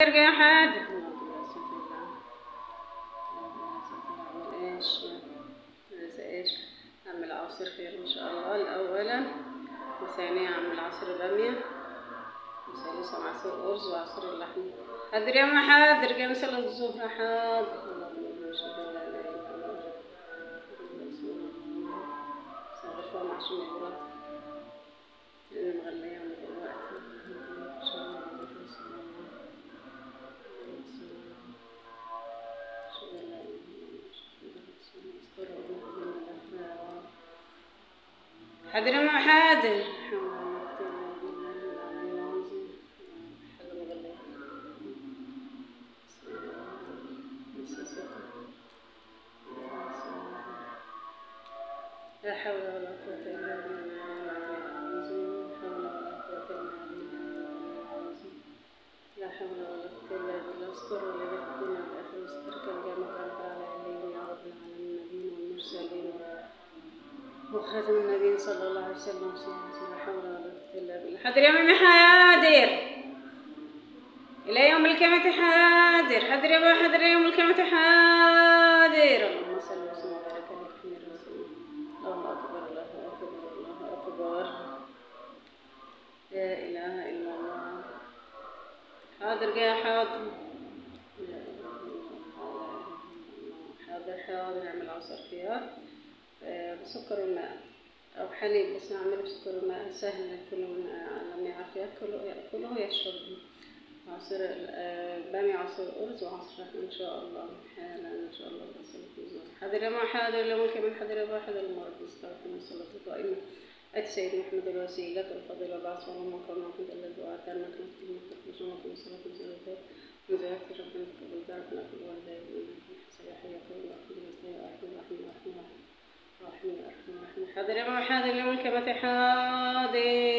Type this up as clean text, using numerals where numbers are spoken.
يا حاج ايش اعمل عصير خير ان شاء الله اولا، وثانيا اعمل عصير باميه، وثالثا عصير ارز وعصير اللحمه. حاضر يا ما حاضر جاي صلاه الظهر. حاضر صغر مع شمال لأن مغلية من دلوقتي إن شاء الله. حاضر ما حاضر. لا حول ولا قوة إلا بالله. لا حول ولا قوة إلا بالله. استر ولا يكون الآخر استرك الجامع على عليهم يا رب العالمين النبيين والمرسلين وخاتم النبيين صلى الله عليه وسلم. لا حول ولا قوة إلا بالله. حاضر يا مامي حاضر. إلى يوم القيامة حاضر. حاضر يا بابا حاضر يوم القيامة حاضر. اللهم صل وسلم وبارك على محمد رسول الله. الله أكبر الله أكبر الله أكبر. لا إله إلا الله. حاضر يا حاضر. حاضر نعمل عصير خيار بسكر وماء أو حليب، بس نعمله بسكر وماء سهل، كل من لم يعرف يأكله يشربه. عصير بامي عصير أرز وعصير إن شاء الله حالا إن شاء الله. حاضر يا ما حاضر لو كمان حاضر يا حاضر المرض استغفر الصلاة القائمة أتي سيد محمد الوسيلة والفضيلة بعث والله كما كنت إلا الدعاء كان كنت مخرجون من صلاة الزوجات وزيادة ربنا تقبل دعوتنا في الوالدين سيحيى الله رحمة. حاضر يا ما حاضر لمن كما حاضر.